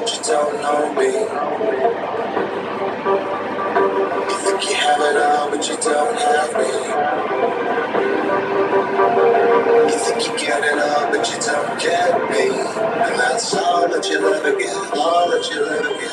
but you don't know me. You think you have it all, but you don't have me. You think you get it all, but you don't get me. And that's all that you'll ever get, all that you'll ever get.